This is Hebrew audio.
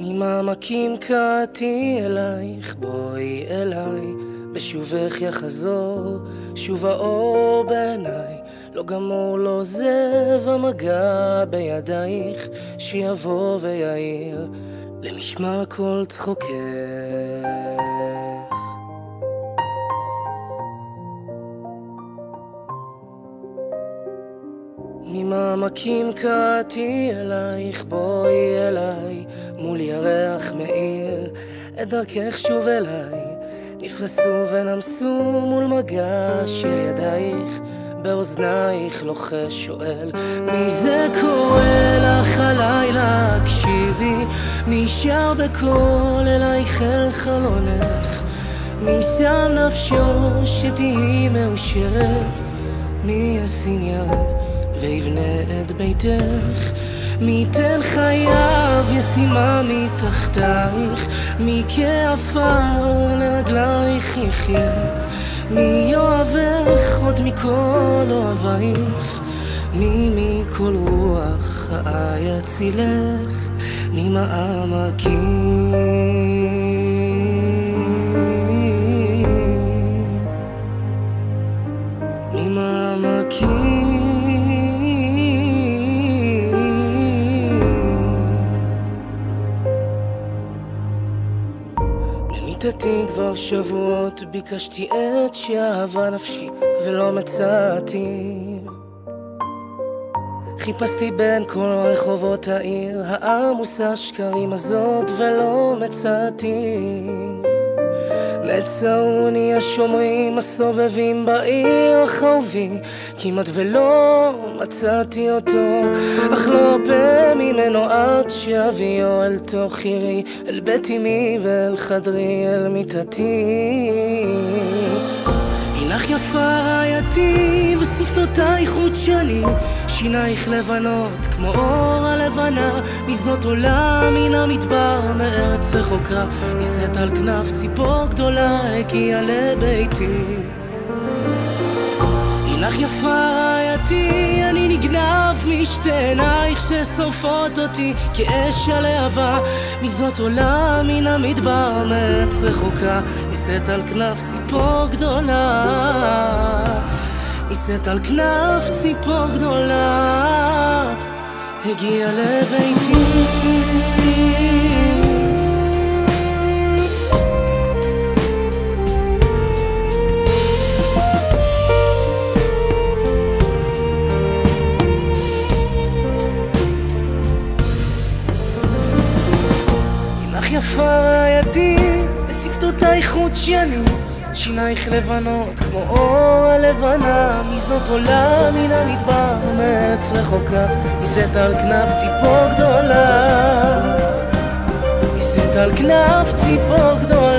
ממעמקים קראתי אלייך, בואי אליי, בשובך יחזור, שוב האור בעיניי, לא גמור לא עוזב המגע בידייך, שיבוא ויעיר למשמע כל צחוקך. ממעמקים קראתי אלייך, בואי אליי, מול ירח מאיר, את דרכך שוב אליי, נפרסו ונמסו מול מגע של ידייך, באוזנייך לוחש שואל, מי זה קורא לך הלילה, הקשיבי, מי שר בקול אלייך אל חלונך, מי שם נפשו שתהי מאושרת, מי ישים יד ויבנה את ביתך, מי תן חייו ישימה מתחתייך, מי כעפר לרגלייך יחיה, מי יאהבך עוד מכל אוהבייך, מי מכל רוח יצילך ממעמקים. ממעמקים במיטתי כבר שבועות ביקשתי את שאהבה נפשי ולא מצאתי, חיפשתי בין כל רחובות העיר העמוסה שקרים הזאת ולא מצאתי, מצאוני השומרים הסובבים בעיר החרובי, כמעט ולא מצאתי אותו, אך לא ארפה ממנו עד שאביו אל תוך עירי, אל בית אמי ואל חדרי, אל מיטתי. הינך יפה רעייתי ושפתותייך חודשני, שינייך לבנות כמו אור הלבנה, מזנות עולה מן המדבר מארץ רחוקה, נישאת על כנף ציפור גדולה הגיעה לביתי. הינך יפה רעייתי, אני נגנב משתי עינייך ששורפות אותי כאש הלהבה, מזנות עולה מן המדבר מארץ רחוקה, נישאת על כנף ציפור גדולה, נישאת על כנף ציפור גדולה הגיעה לביתי. הינך יפה רעייתי ושפתותייך חודשני, שינייך לבנות כמו אור הלבנה, מזנות עולה מן המדבר מארץ רחוקה, נישאת על כנף ציפור גדולה, נישאת על כנף ציפור גדולה